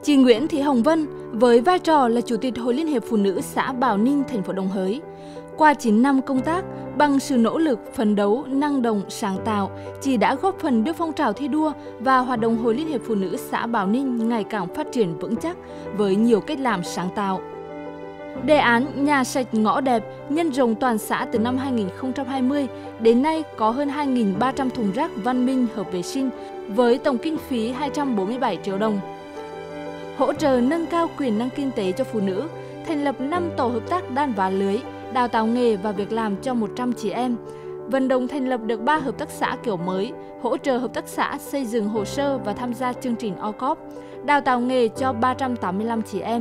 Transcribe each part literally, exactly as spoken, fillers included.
Chị Nguyễn Thị Hồng Vân với vai trò là Chủ tịch Hội Liên hiệp Phụ nữ xã Bảo Ninh, thành phố Đồng Hới. Qua chín năm công tác, bằng sự nỗ lực, phấn đấu, năng động, sáng tạo, chị đã góp phần đưa phong trào thi đua và hoạt động Hội Liên hiệp Phụ nữ xã Bảo Ninh ngày càng phát triển vững chắc với nhiều cách làm sáng tạo. Đề án Nhà sạch ngõ đẹp nhân rộng toàn xã từ năm hai nghìn không trăm hai mươi đến nay có hơn hai nghìn ba trăm thùng rác văn minh hợp vệ sinh với tổng kinh phí hai trăm bốn mươi bảy triệu đồng. Hỗ trợ nâng cao quyền năng kinh tế cho phụ nữ, thành lập năm tổ hợp tác đan vá lưới, đào tạo nghề và việc làm cho một trăm chị em. Vận động thành lập được ba hợp tác xã kiểu mới, hỗ trợ hợp tác xã xây dựng hồ sơ và tham gia chương trình o cóp, đào tạo nghề cho ba trăm tám mươi lăm chị em.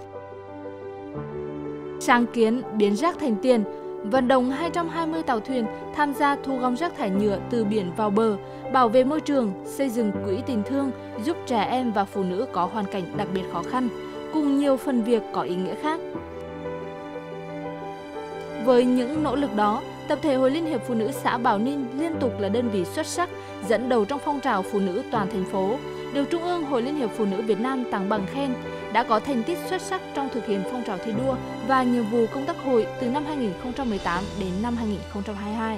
Sáng kiến biến rác thành tiền, vận động hai trăm hai mươi tàu thuyền tham gia thu gom rác thải nhựa từ biển vào bờ, bảo vệ môi trường, xây dựng quỹ tình thương giúp trẻ em và phụ nữ có hoàn cảnh đặc biệt khó khăn, cùng nhiều phần việc có ý nghĩa khác. Với những nỗ lực đó, tập thể Hội Liên hiệp Phụ nữ xã Bảo Ninh liên tục là đơn vị xuất sắc dẫn đầu trong phong trào phụ nữ toàn thành phố, được Trung ương Hội Liên hiệp Phụ nữ Việt Nam tặng bằng khen, đã có thành tích xuất sắc trong thực hiện phong trào thi đua và nhiệm vụ công tác hội từ năm hai nghìn không trăm mười tám đến năm hai nghìn không trăm hai mươi hai.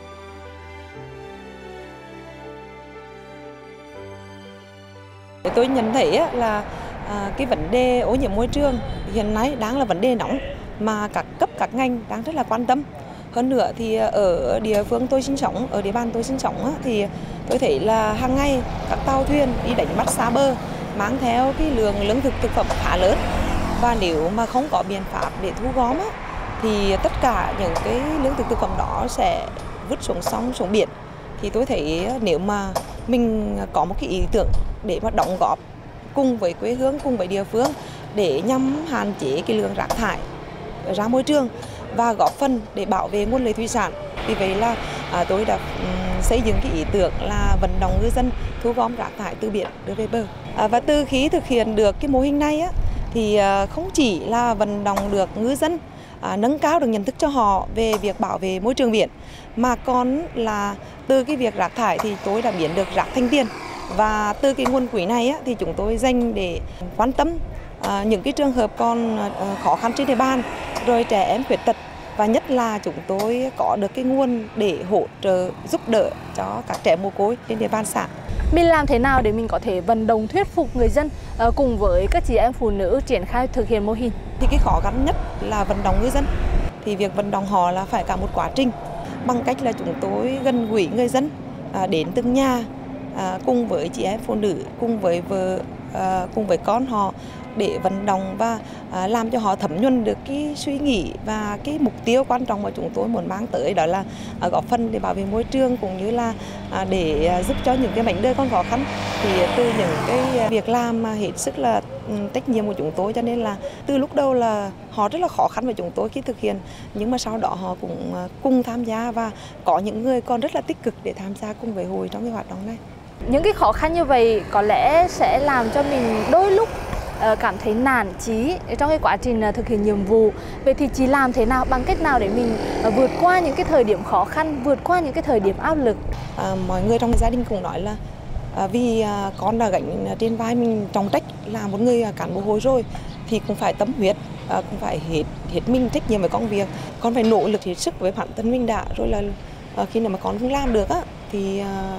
Tôi nhận thấy là cái vấn đề ô nhiễm môi trường hiện nay đang là vấn đề nóng mà các cấp các ngành đang rất là quan tâm. Hơn nữa thì ở địa phương tôi sinh sống, ở địa bàn tôi sinh sống thì tôi thấy là hàng ngày các tàu thuyền đi đánh bắt xa bờ mang theo cái lượng lương thực thực phẩm khá lớn, và nếu mà không có biện pháp để thu gom thì tất cả những cái lương thực thực phẩm đó sẽ vứt xuống sông, xuống biển. Thì tôi thấy nếu mà mình có một cái ý tưởng để mà đóng góp cùng với quê hương, cùng với địa phương để nhằm hạn chế cái lượng rác thải ra môi trường và góp phần để bảo vệ nguồn lợi thủy sản. Vì vậy là à, tôi đã um, xây dựng cái ý tưởng là vận động ngư dân thu gom rác thải từ biển đưa về bờ. À, và từ khi thực hiện được cái mô hình này á, thì à, không chỉ là vận động được ngư dân à, nâng cao được nhận thức cho họ về việc bảo vệ môi trường biển, mà còn là từ cái việc rác thải thì tôi đã biến được rác thành tiền. Và từ cái nguồn quỹ này á, thì chúng tôi dành để quan tâm à, những cái trường hợp còn à, khó khăn trên địa bàn, rồi trẻ em khuyết tật, và nhất là chúng tôi có được cái nguồn để hỗ trợ giúp đỡ cho các trẻ mồ côi trên địa bàn xã. Mình làm thế nào để mình có thể vận động thuyết phục người dân uh, cùng với các chị em phụ nữ triển khai thực hiện mô hình? Thì cái khó khăn nhất là vận động người dân. Thì việc vận động họ là phải cả một quá trình, bằng cách là chúng tôi gần gũi người dân uh, đến từng nhà uh, cùng với chị em phụ nữ, cùng với vợ, uh, cùng với con họ, để vận động và à, làm cho họ thấm nhuần được cái suy nghĩ và cái mục tiêu quan trọng mà chúng tôi muốn mang tới, đó là à, góp phần để bảo vệ môi trường, cũng như là à, để à, giúp cho những cái mảnh đời còn khó khăn. Thì từ những cái việc làm mà hết sức là um, trách nhiệm của chúng tôi, cho nên là từ lúc đầu là họ rất là khó khăn với chúng tôi khi thực hiện, nhưng mà sau đó họ cũng à, cùng tham gia, và có những người còn rất là tích cực để tham gia cùng với hội trong cái hoạt động này. Những cái khó khăn như vậy có lẽ sẽ làm cho mình đôi lúc cảm thấy nản chí trong cái quá trình thực hiện nhiệm vụ. Vậy thì chị làm thế nào, bằng cách nào để mình vượt qua những cái thời điểm khó khăn, vượt qua những cái thời điểm áp lực? À, mọi người trong gia đình cũng nói là à, vì à, con đã gánh trên vai mình trọng trách là một người cán bộ hội rồi, thì cũng phải tâm huyết, à, cũng phải hết hết mình trách nhiệm với công việc. Con phải nỗ lực hết sức với bản thân mình đã, rồi là à, khi nào mà con không làm được á thì à,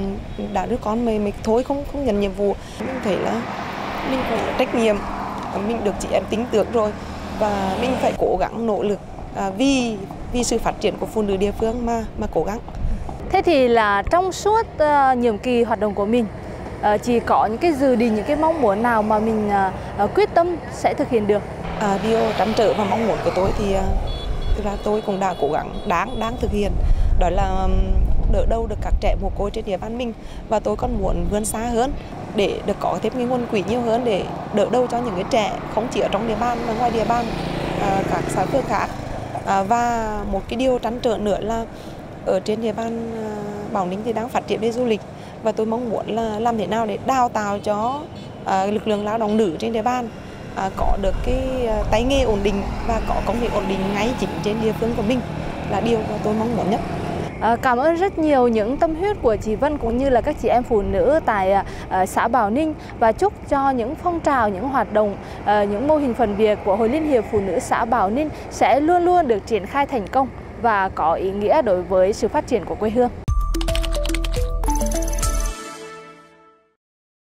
đã đứa con mình, mình thôi không không nhận nhiệm vụ. Mình thấy là mình phải trách nhiệm, mình được chị em tin tưởng rồi, và mình phải cố gắng nỗ lực à, vì vì sự phát triển của phụ nữ địa phương mà mà cố gắng. Thế thì là trong suốt uh, nhiệm kỳ hoạt động của mình, uh, chị có những cái dự định, những cái mong muốn nào mà mình uh, quyết tâm sẽ thực hiện được? À, điều trăn trở và mong muốn của tôi thì uh, thực ra tôi cũng đã cố gắng đáng đáng thực hiện, đó là um, đỡ đâu được các trẻ mồ côi trên địa bàn mình, và tôi còn muốn vươn xa hơn để được có thêm cái nguồn quỹ nhiều hơn để đỡ đâu cho những cái trẻ không chỉ ở trong địa bàn mà ngoài địa bàn à, các xã phường khác. À, và một cái điều trăn trở nữa là ở trên địa bàn à, Bảo Ninh thì đang phát triển về du lịch, và tôi mong muốn là làm thế nào để đào tạo cho à, lực lượng lao động nữ trên địa bàn à, có được cái à, tay nghề ổn định và có công việc ổn định ngay chính trên địa phương của mình, là điều mà tôi mong muốn nhất. À, cảm ơn rất nhiều những tâm huyết của chị Vân cũng như là các chị em phụ nữ tại uh, xã Bảo Ninh, và chúc cho những phong trào, những hoạt động, uh, những mô hình phần việc của Hội Liên hiệp Phụ nữ xã Bảo Ninh sẽ luôn luôn được triển khai thành công và có ý nghĩa đối với sự phát triển của quê hương.